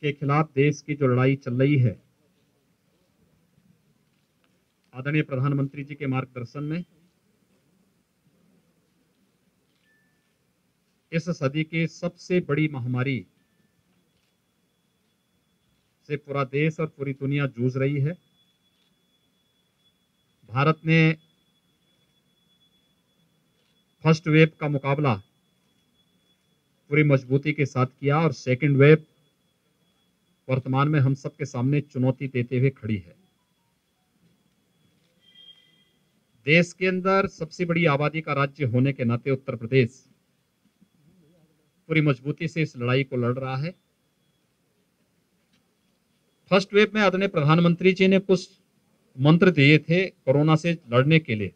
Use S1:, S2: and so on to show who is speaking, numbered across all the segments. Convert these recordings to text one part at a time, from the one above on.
S1: के खिलाफ देश की जो लड़ाई चल रही है, आदरणीय प्रधानमंत्री जी के मार्गदर्शन में इस सदी की सबसे बड़ी महामारी से पूरा देश और पूरी दुनिया जूझ रही है। भारत ने फर्स्ट वेव का मुकाबला पूरी मजबूती के साथ किया और सेकंड वेव वर्तमान में हम सबके सामने चुनौती देते हुए खड़ी है। देश के अंदर सबसे बड़ी आबादी का राज्य होने के नाते उत्तर प्रदेश पूरी मजबूती से इस लड़ाई को लड़ रहा है। फर्स्ट वेव में आदरणीय प्रधानमंत्री जी ने कुछ मंत्र दिए थे कोरोना से लड़ने के लिए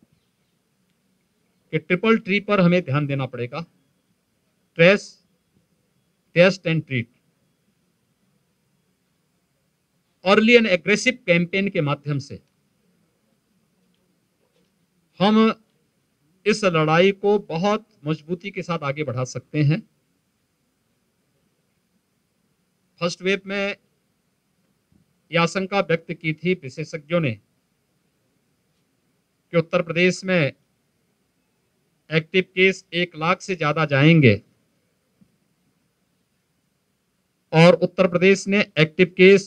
S1: कि ट्रिपल ट्री पर हमें ध्यान देना पड़ेगा, trace, test and treat. Early and aggressive campaign के माध्यम से हम इस लड़ाई को बहुत मजबूती के साथ आगे बढ़ा सकते हैं। फर्स्ट वेव में यह आशंका व्यक्त की थी विशेषज्ञों ने कि उत्तर प्रदेश में एक्टिव केस 1 लाख से ज्यादा जाएंगे और उत्तर प्रदेश ने एक्टिव केस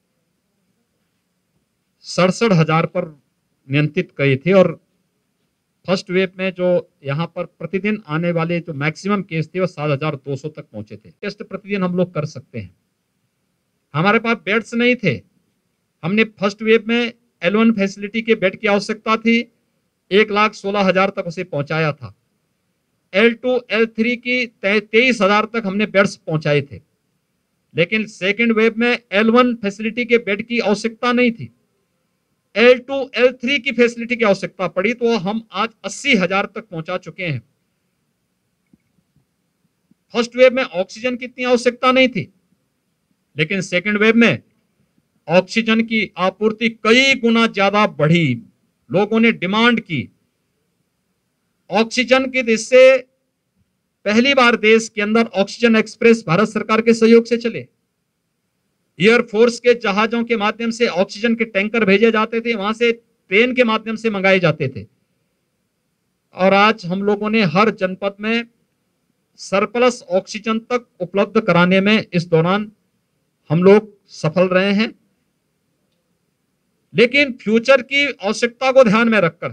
S1: 67,000 पर नियंत्रित किए थे और फर्स्ट वेव में जो यहां पर प्रतिदिन आने वाले जो मैक्सिमम केस थे वो 7,200 तक पहुंचे थे। टेस्ट प्रतिदिन हम लोग कर सकते हैं। हमारे पास बेड्स नहीं थे। हमने फर्स्ट वेव में L1 फैसिलिटी के बेड की आवश्यकता थी, 1,16,000 तक उसे पहुंचाया था। L2 L3 की 23,000 तक हमने बेड्स पहुंचाए थे, लेकिन सेकेंड वेव में L1 फैसिलिटी के बेड की आवश्यकता नहीं थी, L2 L3 की फैसिलिटी की आवश्यकता पड़ी, तो हम आज 80,000 तक पहुंचा चुके हैं। फर्स्ट वेव में ऑक्सीजन की इतनी आवश्यकता नहीं थी, लेकिन सेकेंड वेव में ऑक्सीजन की आपूर्ति कई गुना ज्यादा बढ़ी। लोगों ने डिमांड की ऑक्सीजन की, जिससे पहली बार देश के अंदर ऑक्सीजन एक्सप्रेस भारत सरकार के सहयोग से चले। एयरफोर्स के जहाजों के माध्यम से ऑक्सीजन के टैंकर भेजे जाते थे, वहां से ट्रेन के माध्यम से मंगाए जाते थे और आज हम लोगों ने हर जनपद में सरप्लस ऑक्सीजन तक उपलब्ध कराने में इस दौरान हम लोग सफल रहे हैं। लेकिन फ्यूचर की आवश्यकता को ध्यान में रखकर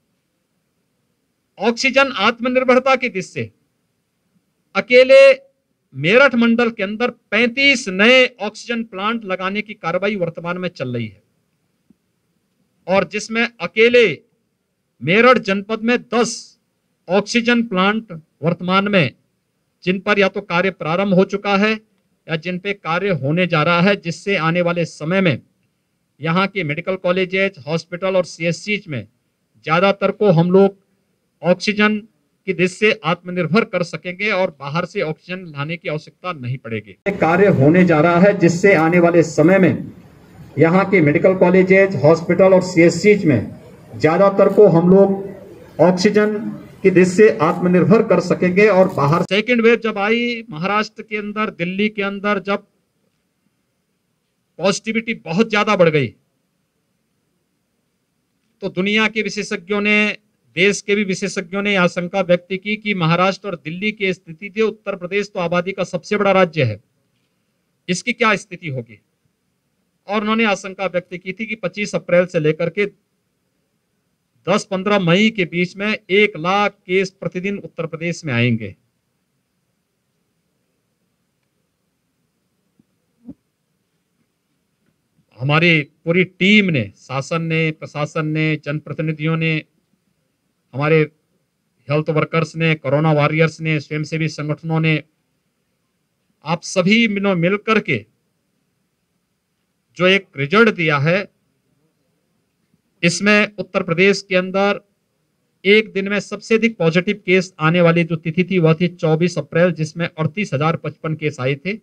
S1: ऑक्सीजन आत्मनिर्भरता की दिशा से अकेले मेरठ मंडल के अंदर 35 नए ऑक्सीजन प्लांट लगाने की कार्रवाई वर्तमान में चल रही है और जिसमें अकेले मेरठ जनपद में 10 ऑक्सीजन प्लांट वर्तमान में जिन पर या तो कार्य प्रारंभ हो चुका है या जिन पे कार्य होने जा रहा है, जिससे आने वाले समय में यहाँ के मेडिकल कॉलेजेस, हॉस्पिटल और CSCs में ज्यादातर को हम लोग ऑक्सीजन की दिशा से आत्मनिर्भर कर सकेंगे और बाहर से ऑक्सीजन लाने की आवश्यकता नहीं पड़ेगी। कार्य होने जा रहा है जिससे आने वाले समय में यहाँ के मेडिकल कॉलेजेस, हॉस्पिटल और CSCs में ज्यादातर को हम लोग ऑक्सीजन की दिशा से आत्मनिर्भर कर सकेंगे और बाहर। सेकेंड वेव जब आई महाराष्ट्र के अंदर, दिल्ली के अंदर, जब पॉजिटिविटी बहुत ज्यादा बढ़ गई तो दुनिया के विशेषज्ञों ने, देश के भी विशेषज्ञों ने आशंका व्यक्त की कि महाराष्ट्र और दिल्ली की स्थिति थी, उत्तर प्रदेश तो आबादी का सबसे बड़ा राज्य है, इसकी क्या स्थिति होगी। और उन्होंने आशंका व्यक्त की थी कि 25 अप्रैल से लेकर के 10-15 मई के बीच में 1 लाख केस प्रतिदिन उत्तर प्रदेश में आएंगे। हमारी पूरी टीम ने, शासन ने, प्रशासन ने, जनप्रतिनिधियों ने, हमारे हेल्थ वर्कर्स ने, कोरोना वॉरियर्स ने, स्वयंसेवी संगठनों ने, आप सभी ने मिलकर के जो एक रिजल्ट दिया है, इसमें उत्तर प्रदेश के अंदर एक दिन में सबसे अधिक पॉजिटिव केस आने वाली जो तिथि थी वह थी 24 अप्रैल, जिसमें 38,055 केस आए थे।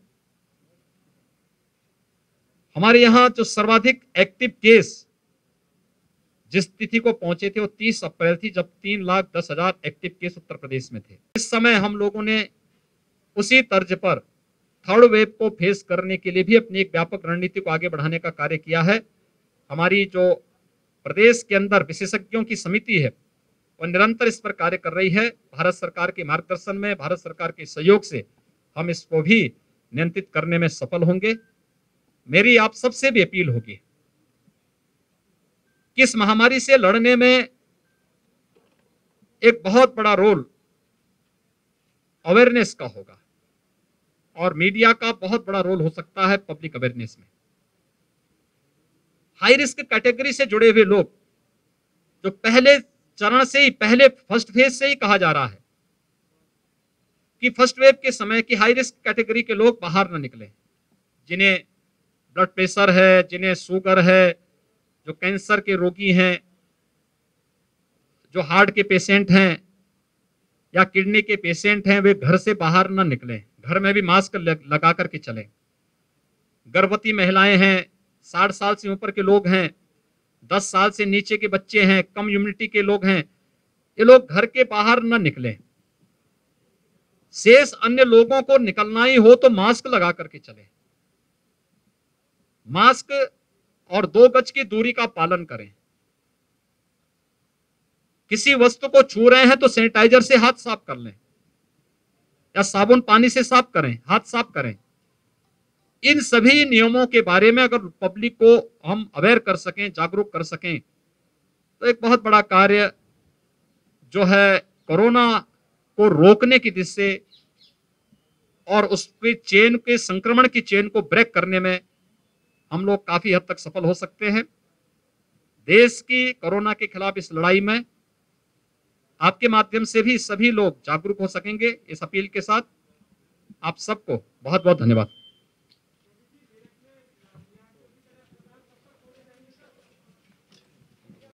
S1: हमारे यहां जो सर्वाधिक एक्टिव केस जिस तिथि को पहुंचे थे वो 30 अप्रैल थी, जब 3,10,000 एक्टिव केस उत्तर प्रदेश में थे। इस समय हम लोगों ने उसी तर्ज पर थर्ड वेव को फेस करने के लिए भी अपनी एक व्यापक रणनीति को आगे बढ़ाने का कार्य किया है। हमारी जो प्रदेश के अंदर विशेषज्ञों की समिति है वो निरंतर इस पर कार्य कर रही है। भारत सरकार के मार्गदर्शन में, भारत सरकार के सहयोग से हम इसको भी नियंत्रित करने में सफल होंगे। मेरी आप सबसे भी अपील होगी कि इस महामारी से लड़ने में एक बहुत बड़ा रोल अवेयरनेस का होगा और मीडिया का बहुत बड़ा रोल हो सकता है पब्लिक अवेयरनेस में। हाई रिस्क कैटेगरी से जुड़े हुए लोग, जो पहले चरण से ही, पहले फर्स्ट फेज से ही कहा जा रहा है कि फर्स्ट वेव के समय की हाई रिस्क कैटेगरी के लोग बाहर ना निकले, जिन्हें ब्लड प्रेशर है, जिन्हें शुगर है, जो कैंसर के रोगी हैं, जो हार्ट के पेशेंट हैं या किडनी के पेशेंट हैं, वे घर से बाहर ना निकलें, घर में भी मास्क लगा करके चलें। गर्भवती महिलाएं हैं, 60 साल से ऊपर के लोग हैं, 10 साल से नीचे के बच्चे हैं, कम इम्यूनिटी के लोग हैं, ये लोग घर के बाहर ना निकलें। शेष अन्य लोगों को निकलना ही हो तो मास्क लगा करके चलें, मास्क और 2 गज की दूरी का पालन करें। किसी वस्तु को छू रहे हैं तो सैनिटाइजर से हाथ साफ कर लें या साबुन पानी से साफ करें, हाथ साफ करें। इन सभी नियमों के बारे में अगर पब्लिक को हम अवेयर कर सकें, जागरूक कर सकें, तो एक बहुत बड़ा कार्य जो है कोरोना को रोकने की दिशा से और उसके चेन के संक्रमण की चेन को ब्रेक करने में हम लोग काफी हद तक सफल हो सकते हैं। देश की कोरोना के खिलाफ इस लड़ाई में आपके माध्यम से भी सभी लोग जागरूक हो सकेंगे। इस अपील के साथ आप सबको बहुत बहुत धन्यवाद।